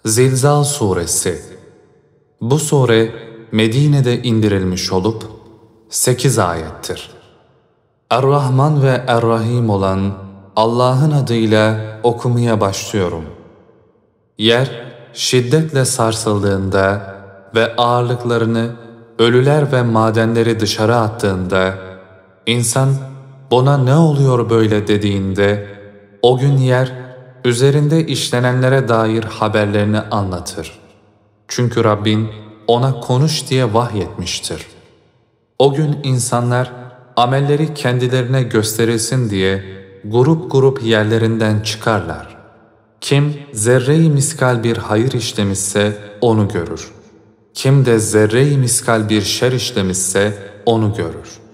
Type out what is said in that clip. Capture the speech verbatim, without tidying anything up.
Zilzal Suresi. Bu sure Medine'de indirilmiş olup sekiz ayettir. Er-Rahman ve Er-Rahim olan Allah'ın adıyla okumaya başlıyorum. Yer şiddetle sarsıldığında ve ağırlıklarını, ölüler ve madenleri dışarı attığında, insan buna ne oluyor böyle dediğinde, o gün yer üzerinde işlenenlere dair haberlerini anlatır. Çünkü Rabbin ona konuş diye vahyetmiştir. O gün insanlar amelleri kendilerine gösterilsin diye grup grup yerlerinden çıkarlar. Kim zerre-i miskal bir hayır işlemişse onu görür. Kim de zerre-i miskal bir şer işlemişse onu görür.